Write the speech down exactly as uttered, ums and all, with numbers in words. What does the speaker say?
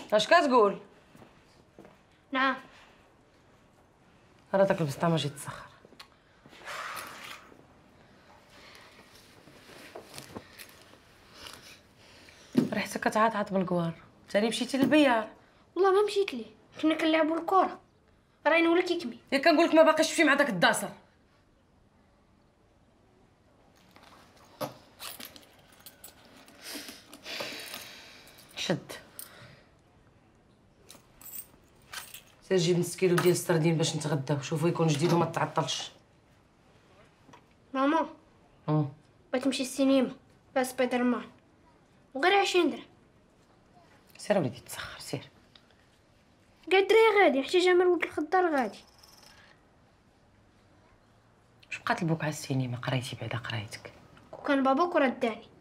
اش كتقول؟ نعم. راه داك البسطه ما جيت تسخر. ريحتك كتعاطعط بالكوار، تاني مشيتي للبيار؟ والله ما مشيت ليه، كنا كنلعبوا الكره، راه نولي كيكمي. ياك كنقول لك ما باقيش تمشي مع داك الداصر. شد سير جيب نص كيلو ديال السردين باش نتغداو، شوفو يكون جديد وما تعطلش. ماما اه بغيت نمشي السينما فيها سبايدر مان وغير عشرين درهم. سير وليدي تسخر سير. كاع الدراري غادي حتى جمال ولد الخضار غادي. واش بقات لبوك على السينما؟ قرايتي بعدا قرايتك. وكان باباك وراه داني.